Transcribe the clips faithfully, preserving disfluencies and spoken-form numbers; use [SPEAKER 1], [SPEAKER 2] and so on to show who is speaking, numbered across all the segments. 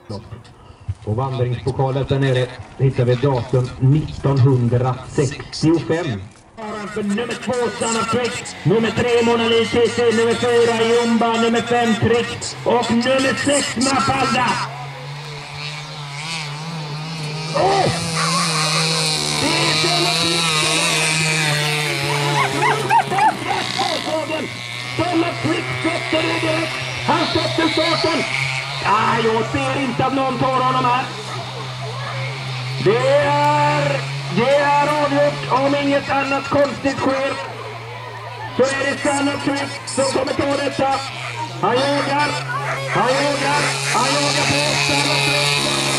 [SPEAKER 1] På vandringspokalen där nere hittar vi datum nittonhundrasextiofem. Nummer två Sanna Trick, nummer tre Mona Lisa, nummer fyra Jumba, nummer fem Trick och nummer sex Mafalda. Åh! Det är Sanna Trick! Sanna Trick sätter det direkt. Han sätter starten. Ah, jag ser inte att någon tar honom här. Det är... Det är avgjort, om inget annat konstigt sker. Så är det Sanna Trick som kommer ta detta. Han jagar, han jagar, han jagar på Sanna Trick.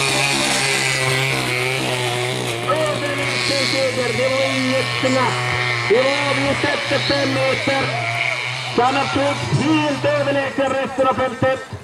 [SPEAKER 1] Överlägsen seger, det var inget snabbt. Det var avgjort efter fem meter. Sanna Trick helt överlägsen resten av fältet.